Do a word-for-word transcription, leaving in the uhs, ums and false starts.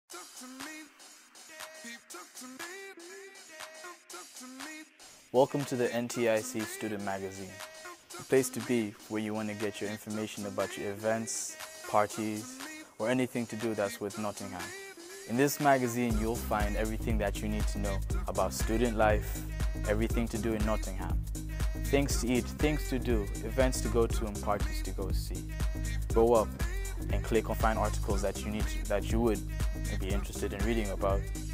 Welcome to the Ntic Student Magazine, a place to be where you want to get your information about your events, parties, or anything to do that's with Nottingham. In this magazine, you'll find everything that you need to know about student life, everything to do in Nottingham, things to eat, things to do, events to go to, and parties to go see. Go up and click on find articles that you need to, that you would be interested in reading about.